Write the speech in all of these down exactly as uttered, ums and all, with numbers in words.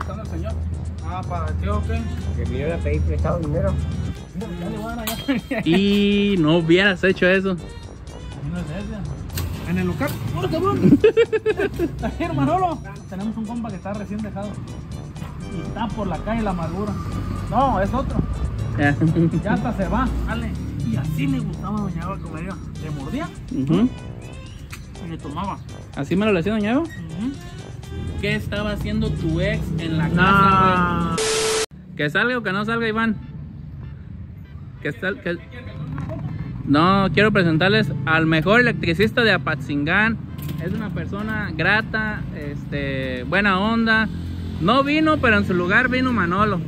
buscando al señor. Ah, ¿para qué o qué? Que vinieron a pedir prestado dinero. Ya le van allá. Y no hubieras hecho eso. No es ese. En el local. ¡Hola, cabrón! Tajer, Manolo. Tenemos un compa que está recién dejado. Y está por la calle La Amargura. No, es otro. Ya. Ya hasta se va. Dale. Y así le gustaba a Doña Eva como ella. Le mordía Uh-huh. y le tomaba. ¿Así me lo hacía Doña Eva? Uh-huh. ¿Qué estaba haciendo tu ex en la No. casa, güey? ¿Que salga o que no salga, Iván? Que sal, que... No, quiero presentarles al mejor electricista de Apatzingán. Es una persona grata, este, buena onda. No vino, pero en su lugar vino Manolo.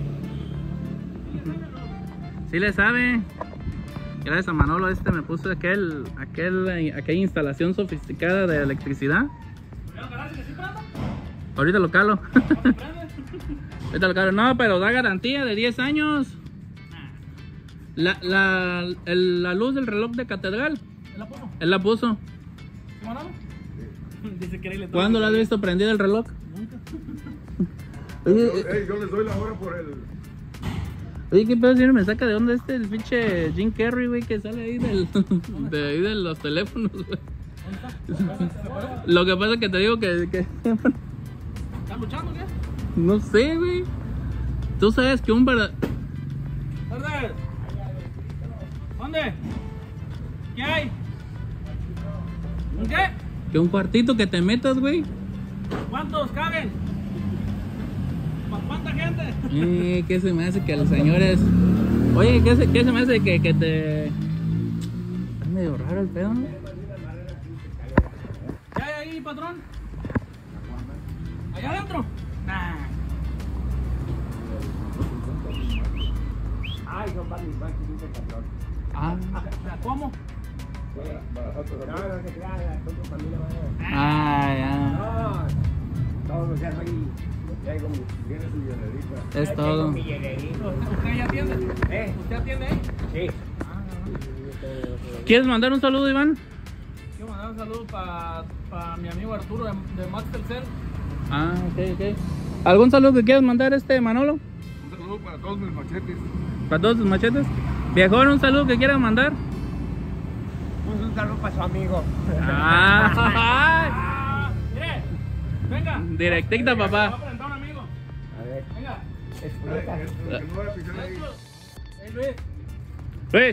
Sí le sabe. Gracias a Manolo este me puso aquel, aquel, aquella instalación sofisticada de electricidad. Ahorita lo calo. Ahorita lo calo. No, pero da garantía de diez años. La, la, el, la luz del reloj de catedral. ¿Él la puso? Él la puso. ¿Sí, Manolo? Dice que le toca. ¿Cuándo la has visto prendida el reloj? Nunca. Oye, Yo, ey, yo les doy la hora por el... oye, ¿qué pedo si no me saca de dónde este el pinche Jim Carrey, güey, que sale ahí del, de ahí de los teléfonos, güey? ¿Dónde está? ¿Se parece? Lo que pasa es que te digo que, que ¿Están luchando qué? no sé, güey. Tú sabes que un verdad... ¿Dónde? ¿Dónde? ¿Qué hay? ¿Un qué? Que un cuartito que te metas, güey. ¿Cuántos caben? ¿Para cuánta gente? Eh, ¿qué se me hace que los señores... Oye, ¿qué se, qué se me hace que, que te... Es medio raro el pedo, ¿no? ¿Qué hay ahí, patrón? ¿Allá adentro? Nah. Ay, son para mis bancos, patrón. Ah, O sea, ¿cómo? No, no se crean, son tu familia. ah, ya. No, todos los días ahí. Traigo mi... Tiene su llenadita. Es todo. Mi hielerito. ¿Usted ya atiende? ¿Eh? ¿Usted atiende ahí? Sí. ¿Quieres mandar un saludo, Iván? Quiero mandar un saludo para pa mi amigo Arturo de, de Max Telcel. Ah, ok, ok. ¿Algún saludo que quieras mandar, este Manolo? Un saludo para todos mis machetes. ¿Para todos tus machetes? Viejón, un saludo que quieras mandar. Pues un saludo para su amigo. Ah, Ah, mire, venga. directita, Me va a papá. presentar un amigo. A ver, Venga. explota. El, el que no va a pisar ahí. Hey, Luis. Luis.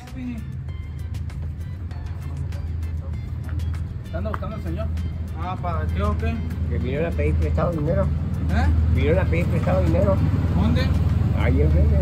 ¿Anda buscando al señor? Ah, ¿para qué o qué? Que vinieron a pedir prestado dinero. ¿Eh? Vinieron a pedir prestado dinero. ¿Dónde? Ahí enfrente.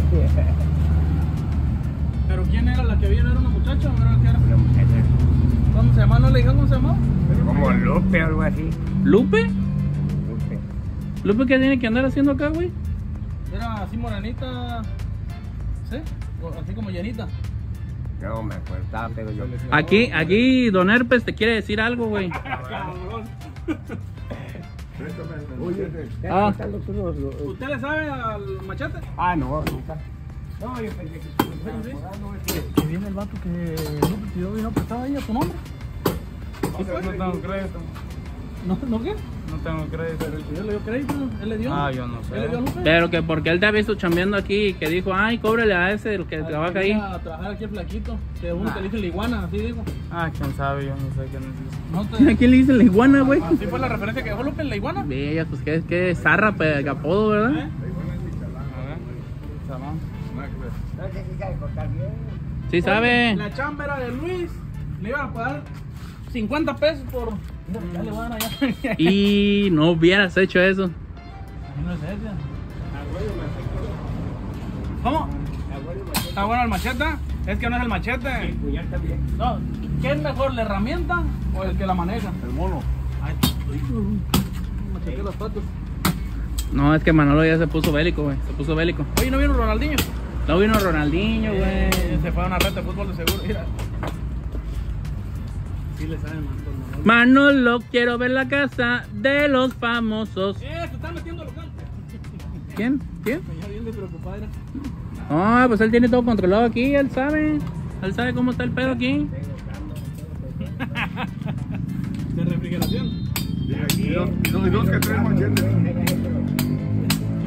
¿Pero quién era la que vino? ¿Era una muchacha o era la que era? Una muchacha. ¿Cómo se llama? ¿No le dijeron cómo se llamaba? Como Lupe o algo así. ¿Lupe? Lupe. ¿Lupe qué tiene que andar haciendo acá, güey? Era así morenita. ¿Sí? O así como llenita. No me acuerdo, estaba pedo yo. Aquí, aquí Don Herpes te quiere decir algo, güey. Cabrón. Préstame el Oye, machete. ¿estás Ah. contando tú los- los- ¿Usted le sabe al machete? Ah, no, nunca. No, yo pensé que Sí. no, es que... Que viene el vato que Lupe pidió vino prestado ahí a su nombre. No tengo crédito. ¿No, ¿no qué? No tengo crédito. Yo le dio crédito, él le dio. Ah, yo no sé. ¿Él le dio a Lupe? Pero que porque él te ha visto chambeando aquí y que dijo, ay, cóbrele a ese el que Al trabaja que ahí. viene a trabajar aquí el flaquito. Que uno que le dice la iguana, así digo. Ah, quién sabe, yo no sé quién es. No ¿A te... quién le dice la iguana, güey? Así fue la referencia que dejó Lupe en la iguana. Bella, pues que que zarra, pe- apodo, ¿verdad? ¿Eh? A ver. Chalán. Nada que ver. No sé si sabe cortar bien. Sí sabe. La chamba era de Luis. Le iban a pagar cincuenta pesos por... Mira, ya le voy a dar allá. Y no hubieras hecho eso. No es ese. ¿Cómo? ¿Está bueno el machete? Es que no es el machete. El puñal también. No, ¿qué es mejor, la herramienta o el que la maneja? El mono. Ay, me chequé las patas. No, es que Manolo ya se puso bélico, güey. Se puso bélico. Oye, ¿no vino Ronaldinho? No vino Ronaldinho, güey. Eh, se fue a una red de fútbol de seguro. Mira. Sí le saben, man. Manolo, quiero ver la casa de los famosos. Eh, se están metiendo al local. ¿Quién? ¿Quién? Ya bien de preocupada era. Ah, pues él tiene todo controlado aquí, él sabe. Él sabe cómo está el pedo aquí. De refrigeración. Y dos, y dos, y dos que tres machetes.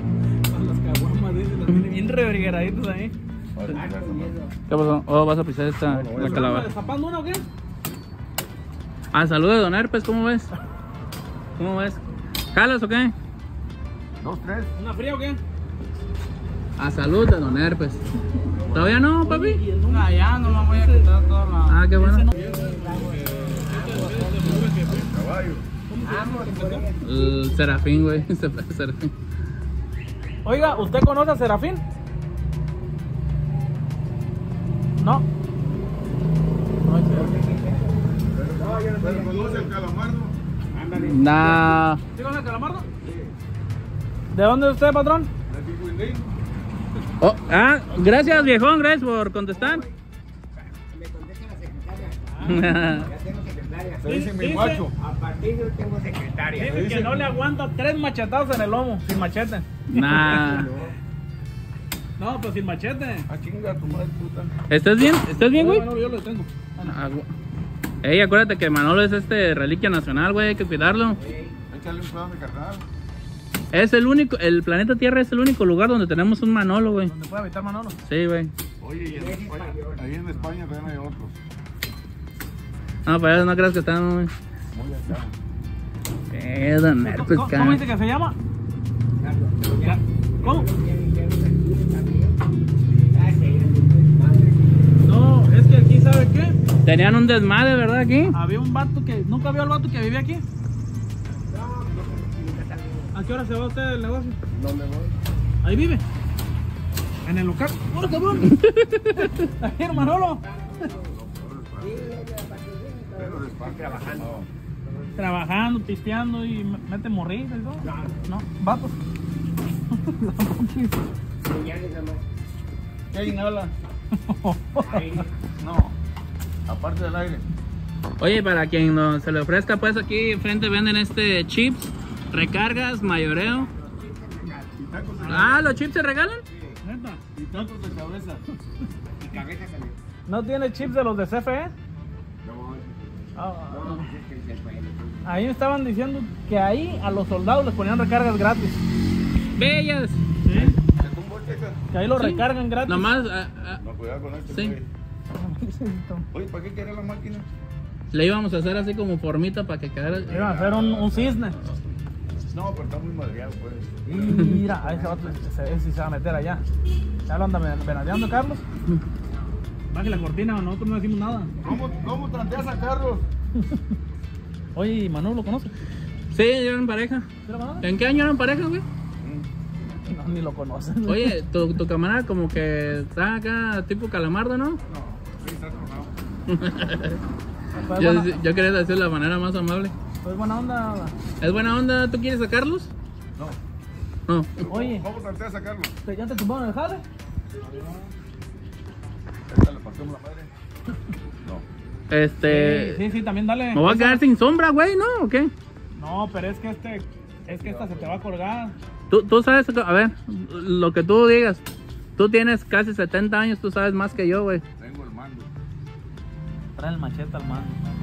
Bien rebrigueraditos ahí. ¿Qué pasó? Oh, vas a pisar esta la calabaza. ¿Destapando una o qué? Ah, saludos, don Herpes, ¿cómo ves? ¿Cómo ves? ¿Jalas o qué? Dos, tres. ¿Una fría o qué? A salud de don Herpes. ¿Todavía no, papi? No, ya no me voy a quitar toda la... Ah, qué bueno. Caballo. El Serafín, güey. Serafín. Oiga, ¿usted conoce a Serafín? No. ¿Pero conoce el calamardo? Nah. ¿Sí conoce a Calamardo? ¿De dónde es usted, patrón? De Picuindín. Oh, ah, gracias, viejón, gracias por contestar. Me contesta la secretaria. Ya tengo secretaria. Se dice mi Dice- macho. A partir de hoy tengo secretaria. Dice que no le aguanta tres machetazos en el lomo, sin machete. Nah. No, pues sin machete. Ah, chinga, tu madre puta. ¿Estás bien? ¿Estás bien, güey? Bueno, yo lo tengo. Ah, güey. Ey, acuérdate que Manolo es este reliquia nacional, güey, hay que cuidarlo. Échale un pedazo a mi carnal. Es el único, el planeta Tierra es el único lugar donde tenemos un Manolo, güey. ¿Dónde puede habitar Manolo? Sí, güey. Oye, y en España, ahí en España también hay otros. No, para eso no creas que están, güey. Muy acá. Eh, don ¿Cómo, Herpes, cómo cara. dice que se llama? ¿Cómo? No, es que aquí, ¿sabe qué? Tenían un desmadre, ¿verdad? Aquí. Había un vato que... ¿Nunca vio al vato que vivía aquí? ¿A qué hora se va usted del negocio? No me voy. Ahí vive. En el local. ¡Hola, cabrón! Ahí, Manolo. Pero despacio. Trabajando. Trabajando, pisteando y me- mete morritas y todo. No, vatos. ¿Qué inhala? No. Aparte del aire. Oye, para quien no se le ofrezca, pues aquí enfrente venden este chips, recargas, mayoreo. Y tacos de, Ah, ¿los chips se regalan? Neta. y tacos de cabeza. Y cabeza también. ¿No tiene chips de los de C F E? No, Ah, no, pues es que el del país. ahí me estaban diciendo que ahí a los soldados les ponían recargas gratis. Bellas. Sí. ¿Te tumbo checa? Que ahí lo Sí. recargan gratis. Nomás ah, ah, No, cuidado con este. Sí. güey. Oye, ¿para qué quiere la máquina? le íbamos a hacer así como formita para que quedara. Iban a hacer un, un cisne. No, pero está muy madreado, pues. Mira, ahí se va, se, ese se va a meter allá. Ya lo anda venadeando, Carlos. Baje la cortina, nosotros no decimos nada. ¿Cómo, cómo tranteas a Carlos? Oye, ¿y Manolo lo conoce? Sí, eran pareja. ¿Sí lo conoce? ¿En qué año eran pareja, güey? No, ni lo conoce. Oye, tu, tu camarada como que está acá tipo calamardo, ¿no? No, sí, está tronado. Pues Yo, buena, yo quería decir de la manera más amable. pues buena onda. ¿Es buena onda? ¿Tú quieres sacarlos? No. No. Oye, ¿Cómo tranteas a Carlos? ¿ya te tumbaron el jale? Esta le pasamos la madre. No. Este. Sí, sí, sí, también dale. Me voy a quedar sin sombra, güey, ¿no? ¿O qué? No, pero es que este, es que esta se te va a colgar. Tú, tú sabes, a ver, lo que tú digas. Tú tienes casi setenta años, tú sabes más que yo, güey. Tengo el mando. Trae el machete al mano.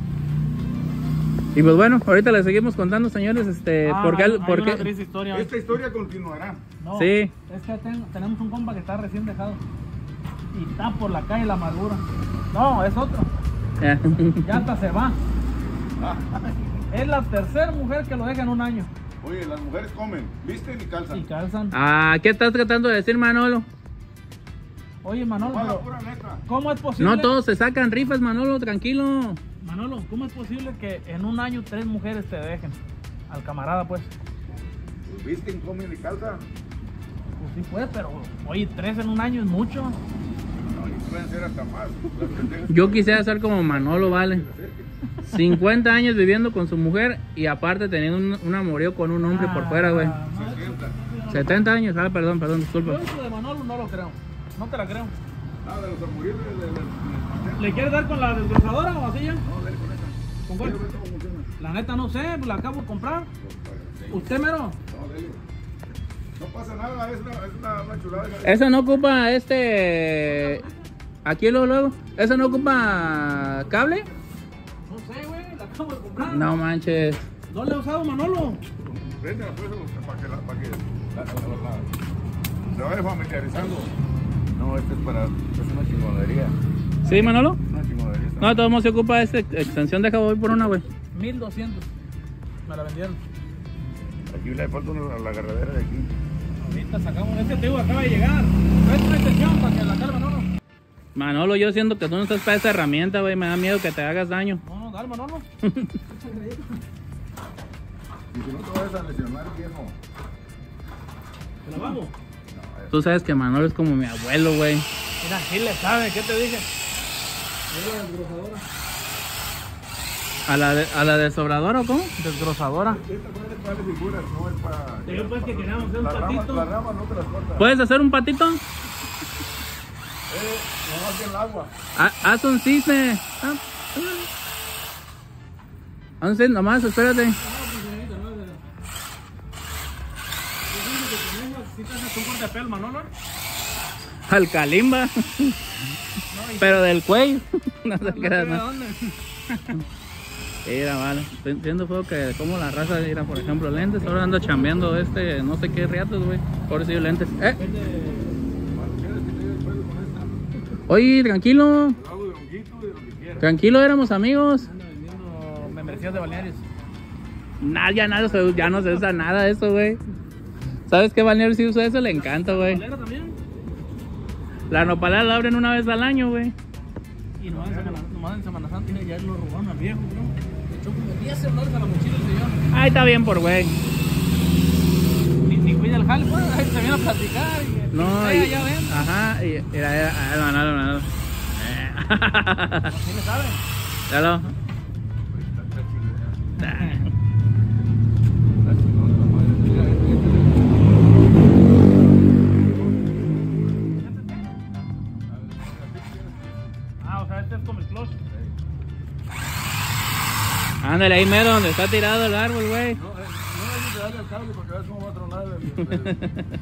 Y pues bueno, ahorita le seguimos contando, señores, este, Ah, ¿por qué? hay- el- hay por una qué? triste historia. Esta historia continuará. No, Sí. es que ten- tenemos un compa que está recién dejado. Y está por la calle la amargura. No, es otro. Ya. Ya hasta se va. Es la tercera mujer que lo deja en un año. Oye, las mujeres comen, visten y calzan. Y calzan. Ah, ¿qué estás tratando de decir, Manolo? Oye, Manolo, Para la pero pura neta. ¿cómo es posible? No todos se sacan rifas, Manolo, tranquilo. Manolo, ¿cómo es posible que en un año tres mujeres te dejen? Al camarada, pues. Visten, comen y calzan. Pues sí, pues, pero oye, tres en un año es mucho. No, y pueden ser hasta más. Las pendejas Yo que quisiera ser como Manolo, vale. se acerquen. cincuenta años viviendo con su mujer y aparte teniendo un, un amorío con un hombre por fuera, güey. Ah, no, sesenta. setenta años, ah, perdón, perdón, Yo disculpa. eso de Manolo no lo creo. No te la creo. Ah, de los amoríos de, de, de, de- ¿Le quieres dar con la desglosadora o así ya? No, dale con esa. ¿Con cuál? Quiero ver cómo funciona. La neta no sé, pues la acabo de comprar. ¿Usted mero? No, dale. No pasa nada, es una, es una, una chulada. Esa no ocupa este. Aquí luego, luego. Esa no ocupa cable. No sé, güey, la acabo de comprar. No manches. No le he usado, Manolo. Prende la fuerza para que la. Para que la, la, la, Se vaya familiarizando. No, este es para... Es una chingonería. ¿Sí, Manolo? Es una chingonería. No, de todos modos se ocupa esta extensión de voy por una, güey. mil doscientos. Me la vendieron. Aquí le falta una, la agarradera de aquí. Ahorita sacamos. Este tío acaba de llegar. Es una extensión para que la calma, no, no. Manolo, yo siento que tú no estás para esa herramienta, güey. Me da miedo que te hagas daño. No, no, dale, Manolo. Y si no te vas a lesionar, viejo. ¿Te la vamos? Tú sabes que Manolo es como mi abuelo, güey. Mira, sí le sabe. ¿Qué te dije? Mira la desgrosadora. ¿A la, de, ¿A la desobradora o cómo? Desgrosadora. Esta no es para figuras, no es para... Yo pues que queríamos hacer un Las ramas, patito. las ramas no te las cortas. ¿Puedes hacer un patito? Eh, nomás que el agua. Ha- Haz un cisne. Ah, Haz un cisne, nomás, espérate. Si te haces un corte de pelo, Manolo. Al calimba. Pero del cuello. No se No queda sé de nada. dónde. Mira, vale. Estoy viendo feo que como la raza era, por ejemplo, lentes. Ahora anda chambeando este, no sé qué riatos, güey. Pobrecillo lentes. Eh. Oye, tranquilo. Hago de honguito y de lo que quieras. Tranquilo, éramos amigos. Ando vendiendo membresías de balnearios. Nah, ya, nada, se- ya no se usa nada de eso, güey. ¿Sabes qué balneario sí usa eso? Le encanta, güey. ¿Bolera también? La nopalera la abren una vez al año, güey. Y nomás en Semana, nomás en Semana Santa mira, ya lo robaron al viejo, bro. Le echó como diez celulares a la mochila el señor. Ahí está bien por güey. Ni, ni cuida el jale, pues. Ahí se viene a platicar. Y, No, y, y, ya ven. ajá, y era, era, ah, no, no, no, no. ¿Sí le saben? Claro. Ah, o sea, este es como el clutch. Ándale, ahí mero donde está tirado el árbol, güey. No, eh, no hay que darle al cable porque a ver cómo va a tronar el... el-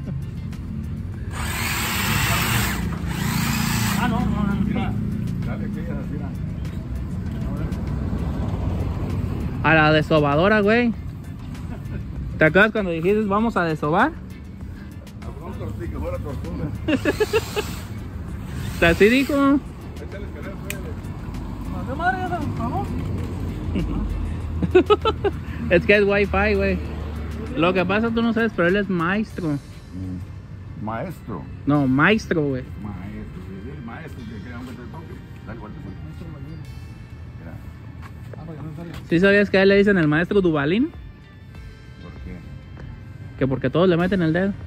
Ah, no, no, no. Mira, dale aquí, así, mira. A la desobadora, güey. ¿Te acuerdas cuando dijiste vamos a desobar? A un tortillo que fuera tortuga. Así dijo. Échale que no puede. ¿No hace madre esa? ¿Vamos? Es que es wifi, güey. Lo que pasa tú no sabes, pero él es maestro. Maestro. No, maestro, güey. Maestro. Sí, el maestro que queda un que te toque. Dale vuelta. Mira, Ah, para que no salga. ¿Sí sabías que a él le dicen el maestro Dubalín? ¿por qué? Que porque todos le meten el dedo.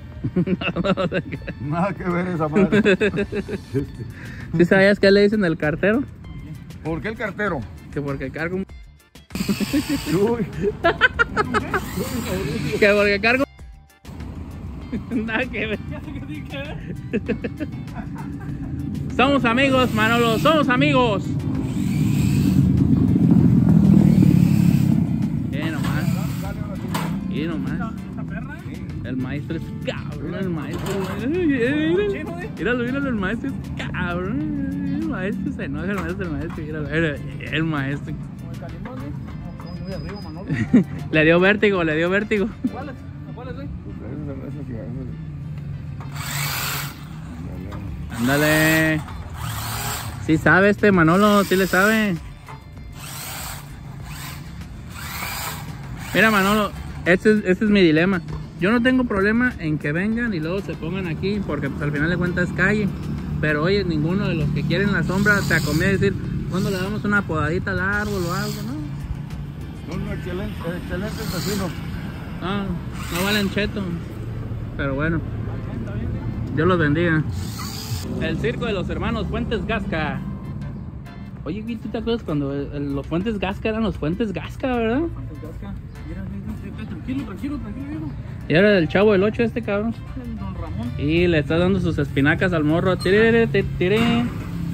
Nada que ver esa madre. ¿Sí sabías que a él le dicen el cartero? ¿Por qué el cartero? Que porque carga un... Uy. Que porque cargo... Nada que ver. Somos amigos, Manolo, somos amigos. Y nomás. Y nomás. ¿Esta perra? El maestro es cabrón, el maestro. Míralo, míralo, míralo, el maestro es cabrón. El maestro se enoja, el maestro, el maestro. Míralo, el, el maestro. Como el calimón, ¿eh? No, muy arriba, Manolo. Le dio vértigo, le dio vértigo. ¿Cuáles? ¿A cuáles, güey? Ándale. Sí sabe este Manolo, sí le sabe. Mira, Manolo, este es, este es mi dilema. Yo no tengo problema en que vengan y luego se pongan aquí, porque pues, al final de cuentas es calle. Pero oye, ninguno de los que quieren la sombra se acomienda a decir, ¿cuándo le damos una podadita al árbol o algo? No, Son excelentes, excelentes vecinos. no, no valen cheto. Pero bueno, Dios los bendiga. El circo de los hermanos Fuentes Gasca. Oye, ¿tú te acuerdas cuando el- el- los Fuentes Gasca eran los Fuentes Gasca, verdad? ¿Cuántos gasca? Mira, mira, mira, tranquilo, tranquilo, tranquilo, viejo. Y era el chavo del ocho este cabrón. El Don Ramón. Y le está dando sus espinacas al morro. Tirere, ti- tiré.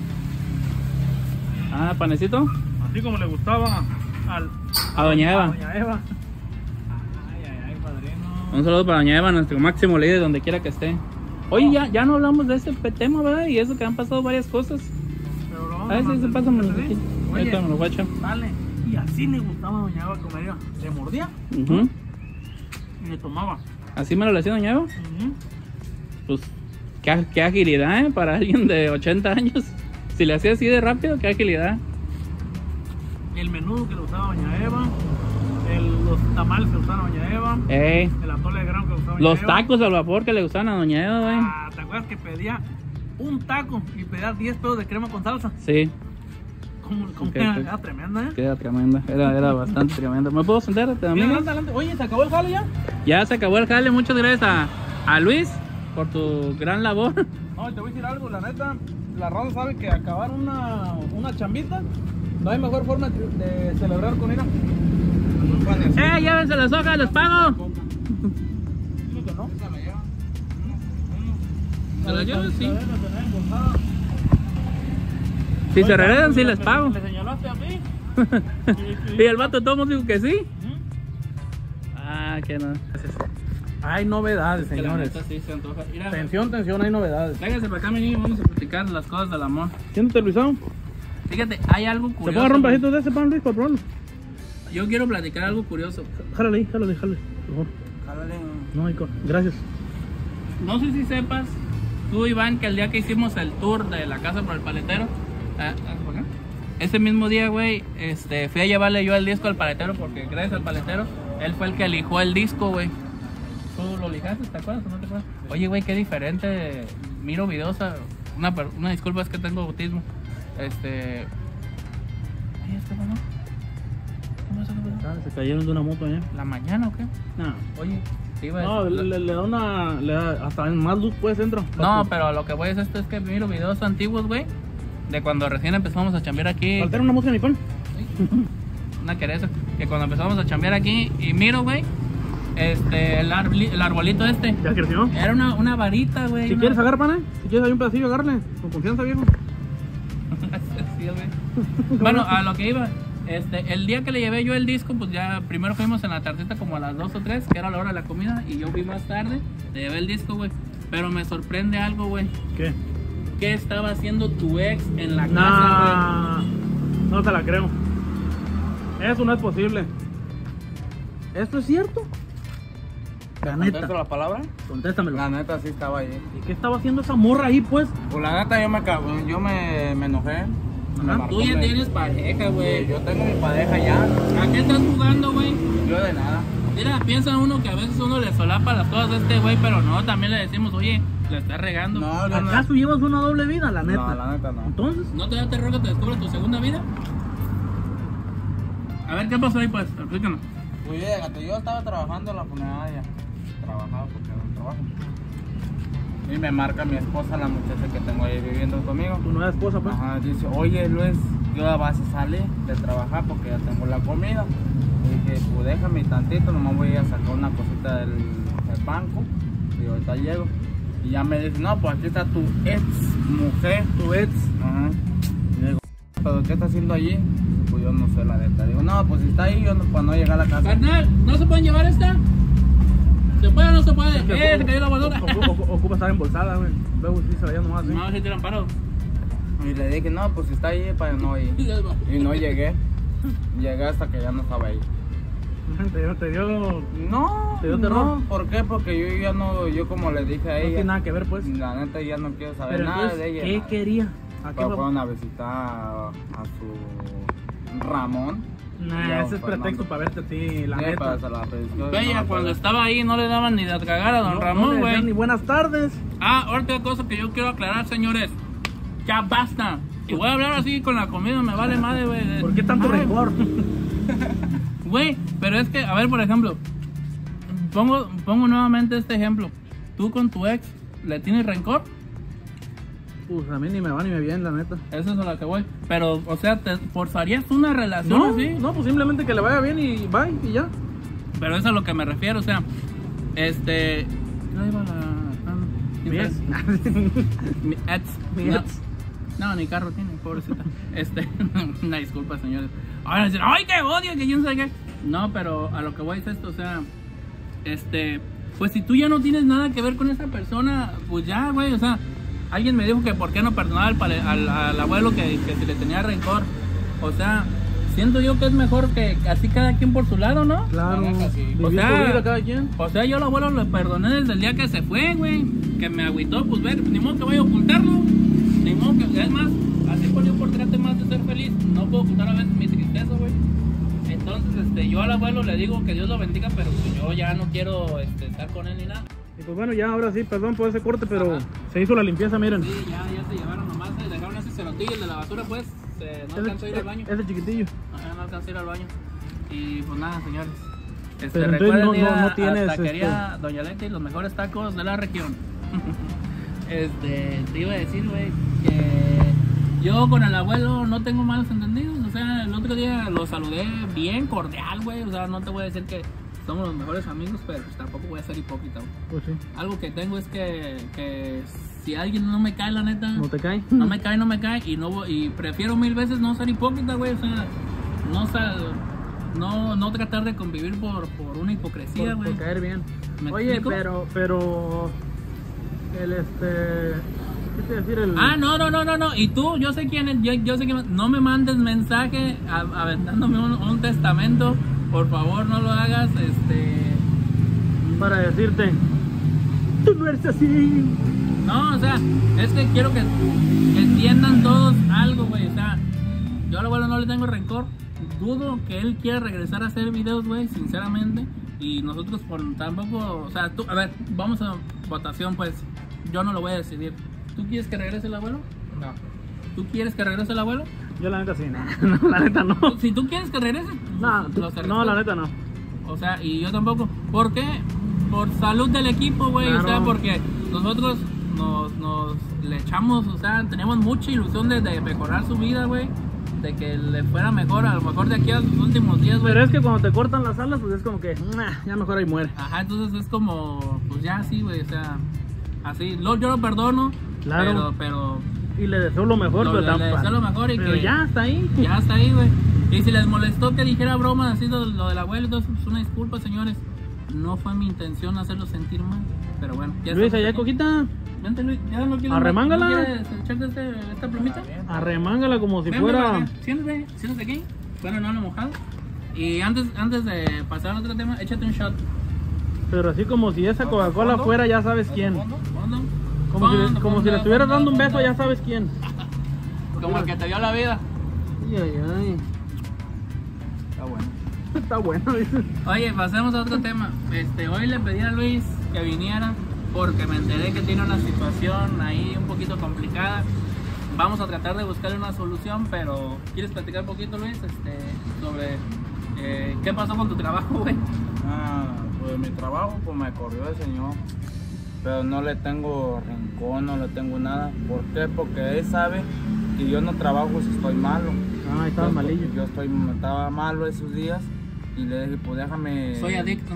Ah, panecito. Así como le gustaba al... A doña a Eva. Doña Eva. Ay, ay, ay, padrino. Un saludo para doña Eva, nuestro máximo líder donde quiera que esté. Oye, ya, ya no hablamos de ese pe- tema, ¿verdad? Y eso que han pasado varias cosas. Pero lo vamos A ver si se mantener, pasan ¿sí? aquí. Oye, Ahorita me lo voy a echar. dale. Y así le gustaba a Doña Eva comer. Eva. Le mordía Ujú. y le tomaba. ¿Así me lo le hacía doña Eva? Ujú. pues, qué, qué agilidad, ¿eh? Para alguien de ochenta años. Si le hacía así de rápido, qué agilidad. El menudo que lo usaba doña Eva, el, los tamales que usaba doña Eva, Ey, el atole de grano que usaba doña los Eva. tacos al vapor que le gustaban a doña Eva, güey. Ah, ¿te acuerdas que pedía un taco y pedía diez pesos de crema con salsa? Sí, Como, como Ok, era, ok. era tremenda, ¿eh? era tremenda, era, era bastante tremenda. ¿Me puedo sentar Mira, también? adelante, adelante. Oye, ¿se acabó el jale ya? Ya se acabó el jale, muchas gracias a, a Luis por tu gran labor. No, te voy a decir algo, la neta, la raza sabe que acabar una, una chambita no hay mejor forma de, de celebrar con ella. ¡Eh, llévense las hojas, les pago! Dile que no. ¿Se las llevan? Sí. La deben de tener embolsada. Si se Oye, regresan, sí le- les pago. ¿Le señalaste a mí? Y el vato de todos modos dijo que sí. Ujú. Ah, que no. Hay novedades, Que la señores. neta sí se antoja. Mira, Tensión, tensión, hay novedades. véngase para acá, mi niño, vamos a platicar las cosas del amor. Siéntate, Luisón. Fíjate, hay algo ¿Se curioso. puede agarrar un güey. pedacito de ese pan, Luis, por favor? Yo quiero platicar algo curioso. Jálale ahí, jálale, jálale, por favor. Jálale. No, Ico, gracias. No sé si sepas, tú, Iván, que el día que hicimos el tour de la casa por el paletero, ah, ah, ¿por acá? Ese mismo día, güey, este, fui a llevarle yo el disco al paletero porque gracias al paletero, él fue el que lijó el disco, güey. ¿Tú lo lijaste, te acuerdas o no te acuerdas? Oye, güey, qué diferente. Miro videos, a- una, per- una disculpa, es que tengo autismo. Este... Ay, este, ¿no? ¿Cómo se llama? Ah, se cayeron de una moto allá. ¿La mañana o qué? No, Oye, te iba a no decir- le, le da una. Le da hasta más luz, pues, entro. No, pero a lo que voy es esto, es que miro videos antiguos, güey, de cuando recién empezamos a chambear aquí. Altera una música, mi pan. Una quereza, que cuando empezamos a chambear aquí, y miro, güey, este, el, arboli- el arbolito este, Ya creció. era una, una varita, güey. Si una- quieres agarrar, pan, ¿eh? Si quieres, hay un pedacillo, agárrale. Con confianza, viejo. Sí, güey. Bueno, a lo que iba, este, el día que le llevé yo el disco, pues ya primero fuimos en la tardita como a las dos o tres, que era la hora de la comida, y yo fui más tarde, le llevé el disco, güey. Pero me sorprende algo, güey. ¿Qué? ¿Qué estaba haciendo tu ex en la casa, No, no te la creo. Eso no es posible. ¿Esto es cierto? La ¿Contesto neta. la palabra? Contéstamelo. La neta sí estaba ahí. ¿Y qué estaba haciendo esa morra ahí, pues? Pues la neta yo me cago, yo me, me enojé. Me güey? marcó, Tú ya me- tienes pareja, Sí, güey. yo tengo mi pareja ya. ¿A qué estás jugando, güey? Yo de nada. Mira, piensa uno que a veces uno le solapa las cosas a este güey, pero no, también le decimos, oye, le estás regando. No, yo no. ¿Acaso llevas una doble vida, la neta? No, la neta no. Entonces, ¿No te da terror que te descubra tu segunda vida? A ver, ¿qué pasó ahí, pues? Explícanos. Pues fíjate, yo estaba trabajando en la funeraria. Trabajaba porque era un trabajo. Y me marca mi esposa, la muchacha que tengo ahí viviendo conmigo. tu nueva esposa, pues. Ajá, dice, oye Luis, yo vas a salir de trabajar porque ya tengo la comida. Y dije, pues déjame tantito, nomás voy a sacar una cosita del, del banco y ahorita llego. Y ya me dice, no, pues aquí está tu ex mujer. Tu ex. Ajá. Y digo, ¿pero qué está haciendo allí? Dice, pues yo no sé la neta. Digo, no, pues si está ahí, yo no, para no llegar a la casa. Carnal, ¿no se pueden llevar esta? ¿Se puede o no se puede? ¡Eh, se cayó la basura! Ocu- ocu- Ocupa estar embolsada, güey. Luego sí se veía nomás, ¿sí? No, si tiran paro. Y le dije, no, pues si está ahí, para no ir. Y no llegué. Llegué hasta que ya no estaba ahí. Te dio, te dio... No, ¿Te dio terror? no, ¿por qué? Porque yo ya no, yo como le dije a No tiene ella, nada que ver, pues. la neta ya no quiero saber Pero nada entonces, de ella. ¿qué nada. quería? ¿A qué Pero va? fueron a visitar a, a su Ramón. Nah, Yo, ese es Fernando. pretexto para verte a ti, la Sí, neta. para hacer la petición, Bella, no, cuando pero- estaba ahí no le daban ni de cagar a don No, no Ramón, le güey. decían ni buenas tardes. Ah, otra cosa que yo quiero aclarar, señores. Ya basta. Y voy a hablar así con la comida, me vale madre, güey. ¿Por qué tanto Ay, rencor? Güey, pero es que, a ver, por ejemplo, pongo, pongo nuevamente este ejemplo. Tú con tu ex, ¿le tienes rencor? Pues a mí ni me va ni me viene, la neta. Eso es a lo que voy. Pero, o sea, ¿te forzarías una relación No, así? no, pues simplemente que le vaya bien y bye, y ya. Pero es a lo que me refiero, o sea, este... ¿Qué iba la...? ah, no, ¿quién Mi ex. sabe? Mi ex. Mi no. ex. No, ni carro tiene, pobrecita. Este, una disculpa, señores. Ahora decir, ¡ay, qué odio! Que quién sabe qué. No, pero a lo que voy es esto, o sea, este, pues si tú ya no tienes nada que ver con esa persona, pues ya, güey, o sea, alguien me dijo que por qué no perdonaba al, pale- al, al abuelo que, que se le tenía rencor. O sea, siento yo que es mejor que así cada quien por su lado, ¿no? Claro, La neta, sí. vivir O sea, su vida cada quien. O sea, yo al abuelo le perdoné desde el día que se fue, güey. Que me agüitó, pues ver, ni modo que vaya a ocultarlo. Ni modo que, es más, así por yo por trate más de ser feliz. No puedo ocultar a veces mi tristeza, güey. Entonces, este, yo al abuelo le digo que Dios lo bendiga, pero pues yo ya no quiero este, estar con él ni nada. Y pues bueno, ya ahora sí, perdón por ese corte, pero Ajá. se hizo la limpieza, miren. Sí, ya, ya se llevaron nomás, se dejaron ese cerotillo, el de la basura, pues. Se, no alcanzó a ir al baño. Ese chiquitillo. Ajá, no alcanzó a ir al baño. Y pues nada, señores. Este, Pero entonces recuerden no- ir no- a, no tienes, a Taquería Doña Leti, los mejores tacos de la región. Este, te iba a decir, güey, que yo con el abuelo no tengo malos entendidos. O sea, el otro día lo saludé bien cordial, güey. O sea, no te voy a decir que somos los mejores amigos, pero pues tampoco voy a ser hipócrita, güey. Pues sí. Algo que tengo es que, que si alguien no me cae, la neta, ¿No te cae? no me cae, no me cae. Y, no, voy- y prefiero mil veces no ser hipócrita, güey. O sea, no, sal, no, no tratar de convivir por, por una hipocresía, por, güey. por caer bien. ¿Me Oye, explico? pero, pero, el este, ¿qué te iba a decir? El, Ah, no, no, no, no, no. Y tú, yo sé quién es, yo, yo sé quién es. No me mandes mensaje a- aventándome un, un testamento. Por favor, no lo hagas, este... para decirte, tú no eres así. No, o sea, es que quiero que, que entiendan todos algo, güey. O sea, yo al abuelo no le tengo rencor. Dudo que él quiera regresar a hacer videos, güey, sinceramente. Y nosotros por tampoco, o sea, tú, a ver, vamos a votación, pues. Yo no lo voy a decidir. ¿Tú quieres que regrese el abuelo? No. ¿Tú quieres que regrese el abuelo? Yo la neta sí, no, no, la neta no. Si tú quieres que regrese, No, pues, tú- lo no, la neta no. O sea, y yo tampoco. ¿Por qué? Por salud del equipo, güey. O sea, Claro. porque nosotros nos, nos le echamos, o sea, tenemos mucha ilusión de, de mejorar su vida, güey. De que le fuera mejor, a lo mejor de aquí a los últimos días, güey. Pero es que cuando te cortan las alas, pues es como que, "Nah, ya mejor ahí muere". Ajá, entonces es como, pues ya así, güey, o sea, así. Lo, yo lo perdono, Claro. pero, pero Y le deseo lo mejor, Lo- pero le- le tampoco. deseo lo mejor y pero que- ya está ahí. ya está ahí, güey. Y si les molestó que dijera broma así lo, lo del abuelo y todo eso, pues una disculpa, señores. No fue mi intención hacerlo sentir mal, pero bueno. Ya Luis, estamos allá aquí. coquita, Vente, Luis, ya no quieres. Arremángala. ¿No quieres echarte este, esta plumita? arremángala como si Ven, ven para fuera. acá. Siéntate, siéntate aquí. Bueno, no lo mojado. Y antes, antes de pasar a otro tema, échate un shot. Pero así como si esa Coca-Cola ¿Fondo? fuera, ya sabes quién. ¿Fondo? Como si, le- Fondo, como si fondo, le estuvieras fondo, dando un fondo. beso, ya sabes quién. Como el que te dio la vida. Ay, ay, ay. Está bueno. Está bueno, dices. Oye, pasemos a otro tema. Este, hoy le pedí a Luis que viniera porque me enteré que tiene una situación ahí un poquito complicada. Vamos a tratar de buscarle una solución, pero ¿quieres platicar un poquito, Luis? Este, sobre eh, qué pasó con tu trabajo, güey. Ah, pues mi trabajo, pues me corrió el señor. Pero no le tengo rencor, no le tengo nada. ¿Por qué? Porque él sabe que yo no trabajo si estoy malo. Ah, estaba Yo- malillo. Yo estoy, estaba malo esos días y le dije, pues déjame. Soy adicto.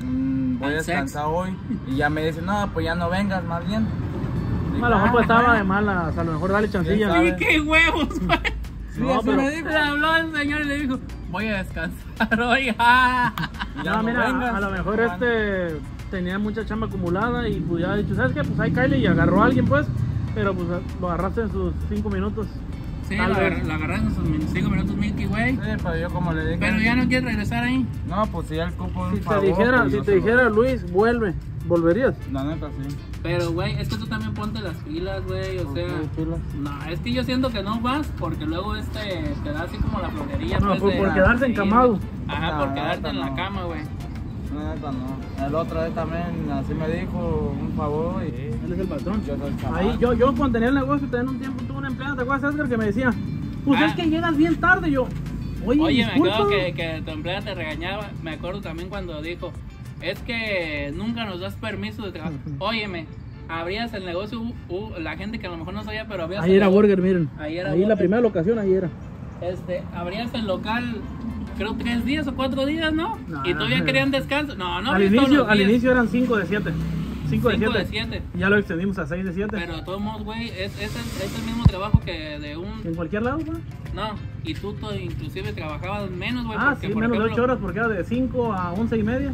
mm, voy a al sex. descansar hoy. Y ya me dice, no, pues ya no vengas, más bien. Dije, A lo mejor pues "Ah, estaba de malas, a lo mejor dale chancilla. sabe? ¡Y qué huevos, güey! Sí, No, así pero- me dijo. Le habló el señor y le dijo, voy a descansar hoy. ¡Ah! Y ya No, no mira, vengas, a lo mejor Juan. este tenía mucha chamba acumulada y pues ya ha dicho, ¿sabes qué? Pues ahí cáele y agarró a alguien pues, pero pues lo agarraste en sus cinco minutos. Sí, Tal la, vez. agar- la agarré en sus cinco minutos Milky Way. Sí, pero yo como le dije. Pero ya no quieres regresar ahí. No, pues si él cupo un Si te favor, dijera, pues si yo te se lo- dijera Luis, vuelve, ¿volverías? La neta, sí. Pero, güey, es que tú también ponte las pilas, güey. O sea, no, es que yo siento que no vas porque luego este te da así como la florería. No, pues, por- de- por quedarse sí, encamado. Ajá, No, por la quedarte neta en la no. cama, güey. La neta, no. El otro vez también así me dijo un favor y Él es el patrón. yo soy chaval. Ahí yo, yo cuando tenía el negocio, tenía un tiempo, tuve una empleada, ¿te acuerdas, Edgar? Que me decía, pues Ah. es que llegas bien tarde. Yo, oye, Oye, me disculpa. acuerdo que, que tu empleada te regañaba. Me acuerdo también cuando dijo, es que nunca nos das permiso de trabajar. Óyeme, abrías el negocio, uh, uh, la gente que a lo mejor no sabía, pero abrías Ahí el era negocio. Burger, miren. Ahí era Ahí la Burger. primera locación, ahí era. Este, abrías el local, creo tres días o cuatro días, ¿no? No, y todavía no. querían descanso. No, no, al abrías todos inicio, los al días. inicio eran cinco de siete. cinco de Cinco siete. de siete. Y ya lo extendimos a seis de siete. Pero de todos modos, güey, es, es, el, es el mismo trabajo que de un... En cualquier lado, güey. No, y tú to- inclusive trabajabas menos, güey. Ah, porque, sí, por menos de ejemplo, ocho horas porque era de cinco a once y media.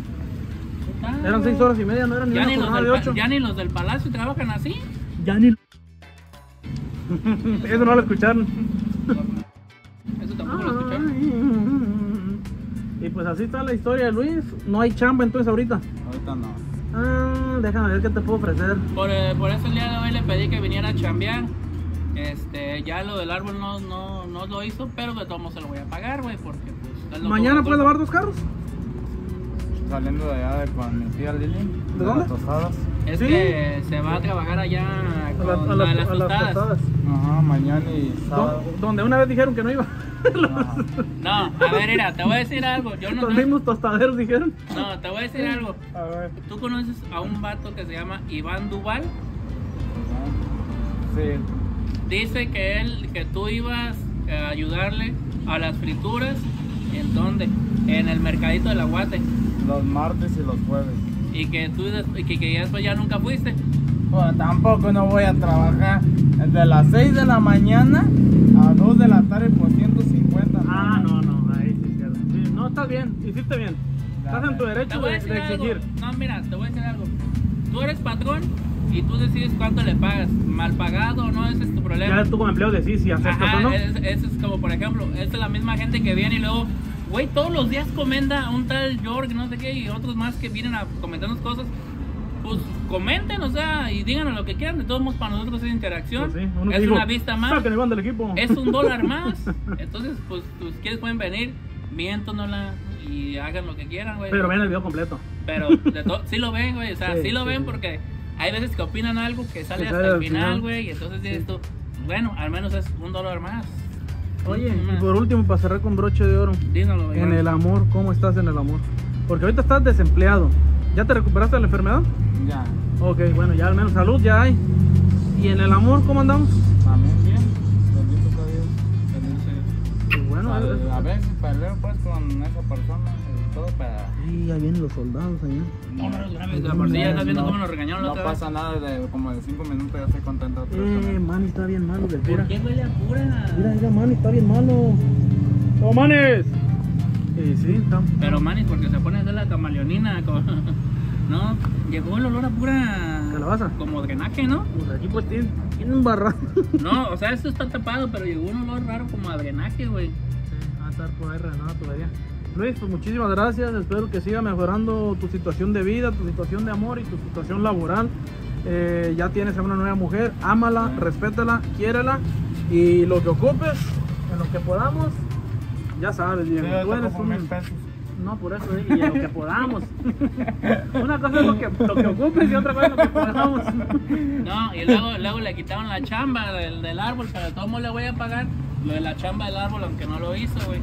ah, Eran seis horas y media, no eran ni Ya una ni, los jornada del, de pa- ocho. ya ni los del palacio trabajan así. Ya ni... Eso no lo escucharon. Eso tampoco lo Ah, escucharon. pues así está la historia de Luis. No hay chamba entonces ahorita. Ahorita no. Ah, déjame ver qué te puedo ofrecer. Por, eh, por eso el día de hoy le pedí que viniera a chambear. Este, ya lo del árbol no, no, no lo hizo, pero de todos modos se lo voy a pagar, güey, porque pues... es lo ¿Mañana que- puedes lavar dos carros? Saliendo de allá de con mi tía Lili. ¿De dónde? las tostadas. Es Sí. que se va a trabajar allá A, con la- a la- las- las a las tostadas. tostadas. Ajá, mañana y sábado. Do- Donde una vez dijeron que no iba. Ajá. No, a ver, mira, te voy a decir algo. Yo no, Los mismos tostaderos dijeron. no, te voy a decir algo. A ver. ¿Tú conoces a un vato que se llama Iván Duval? Sí. Dice que él, que tú ibas a ayudarle a las frituras. ¿En dónde? En el mercadito del aguate. Los martes y los jueves. Y que tú y que, que ya después ya nunca fuiste. Pues tampoco no voy a trabajar de las seis de la mañana a dos de la tarde por ciento cincuenta. Ah, no, no, ahí sí es cierto. Sí, no, estás bien, hiciste bien. Estás en tu Te derecho voy a de, decir de algo. exigir. No, mira, te voy a decir algo. Tú eres patrón y tú decides cuánto le pagas. Mal pagado o no, ese es tu problema. Ya tú como empleado decís si aceptas Ajá, o no. es- eso es como, por ejemplo, esta es la misma gente que viene y luego, güey, todos los días comenta a un tal York, no sé qué, y otros más que vienen a comentarnos cosas. Pues comenten, o sea, y díganos lo que quieran. De todos modos, para nosotros es interacción. Pues sí, uno es dijo, una vista más. "Saquen el Iván del equipo". Es un dólar más. Entonces, pues, pues, quieres pueden venir, miéntonosla y hagan lo que quieran, güey. Pero ven el video completo. Pero de to- sí lo ven, güey. O sea, sí, Sí, lo sí, ven sí. porque hay veces que opinan algo que sale Que hasta sale el al final, final. güey. Y entonces dices tú, bueno, al menos es un dólar más. Oye, Mm, y por último, para cerrar con broche de oro, Dínoslo, en Iván. el amor, ¿cómo estás en el amor? Porque ahorita estás desempleado. ¿Ya te recuperaste de la enfermedad? Ya. Ok, bueno, ya al menos salud ya hay. ¿Y en el amor cómo andamos? También bien. Bendito sea Dios. Bendito sea Dios. Pues bueno, Al- es- a veces peleo pues con esa persona y todo, pero Sí, ahí vienen los soldados allá. No, pero de una vez, de por sí ya estás viendo cómo nos regañaron la no otra vez. pasa nada, de como de cinco minutos ya estoy contento otra vez con Eh, él. Manny está bien malo del ¿Por pura. qué huele a pura? Mira, mira, Manny está bien malo. ¡Oh, Manes! Sí, sí, está. Pero manis, porque se pone a hacer la camaleonina. Como... No, llegó el olor a pura. ¿Calabaza? Como drenaje, ¿no? Pues aquí pues tiene, tiene un barranco. No, o sea, esto está tapado, pero llegó un olor raro como a drenaje, güey. Sí, va a estar por ahí renada todavía. Luis, pues muchísimas gracias. Espero que siga mejorando tu situación de vida, tu situación de amor y tu situación laboral. Eh, ya tienes a una nueva mujer, ámala, respétala, quiérela y lo que ocupes, en lo que podamos, ya sabes, Sí, Diego. yo Tú eres toco un... mil pesos. No, por eso, y en lo que podamos. Una cosa es lo que, lo que ocupes y otra cosa es lo que podamos. No, y luego, luego le quitaron la chamba del, del árbol, pero de todos modos le voy a pagar lo de la chamba del árbol, aunque no lo hizo, güey.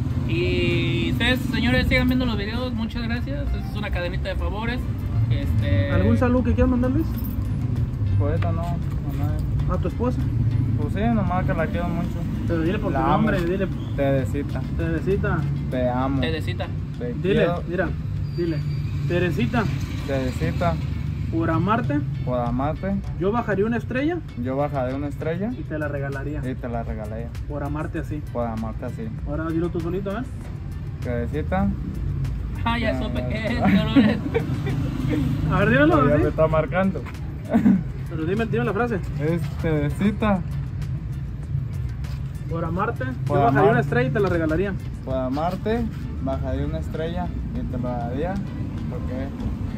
Y ustedes, señores, sigan viendo los videos, muchas gracias. Esta es una cadenita de favores. Este... ¿Algún saludo que quieras mandar, Luis? Poeta no, a nadie. ¿A tu esposa? Pues sí, nomás que la quiero mucho. Pero dile por tu La amo. nombre, dile, Teresita, Teresita. te amo. Teresita. Te Dile, quiero. mira, dile. Teresita, Teresita, por amarte, por amarte, yo bajaría una estrella yo bajaré una estrella y te la regalaría. y te la regalé. Por amarte así. Por amarte así. Ahora dilo tú solito, ¿eh? Teresita, Ah, ya supe que es, Dolores. A ver, dímelo ya así. me está marcando. Pero dime, dime la frase. Es Teresita, Por amarte, Por yo bajaría amar. una estrella y te la regalaría. por amarte, bajaré una estrella y te la daría. Porque.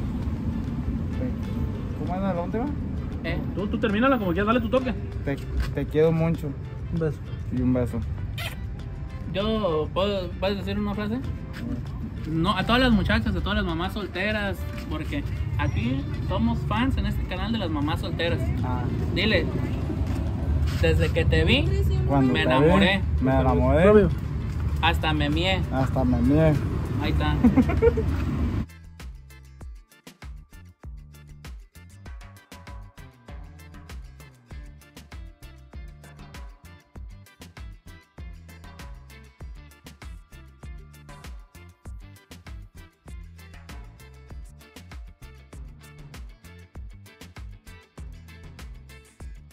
te- ¿Cómo era la última? Eh, Tú, tú termínala como quieras, dale tu toque. Te, te quiero mucho Un beso. y un beso. Yo, ¿puedo, ¿puedes decir una frase? No, a todas las muchachas, a todas las mamás solteras, porque aquí somos fans en este canal de las mamás solteras. Ah, Dile, desde que te vi, cuando me te vi, enamoré, me enamoré. Fabio. hasta me mié. Hasta me mié. Ahí está.